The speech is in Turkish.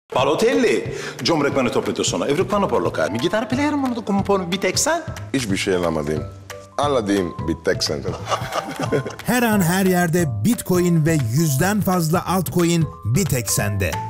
Balotelli, Jomrek beni topladı sonra. Evrik bana porloka. Mi gitar player bunu da kumpon bir tek sen? Hiçbir şey anlamadım. Anladığım bir tek sen. Her an her yerde Bitcoin ve 100'den fazla altcoin bir tek sende.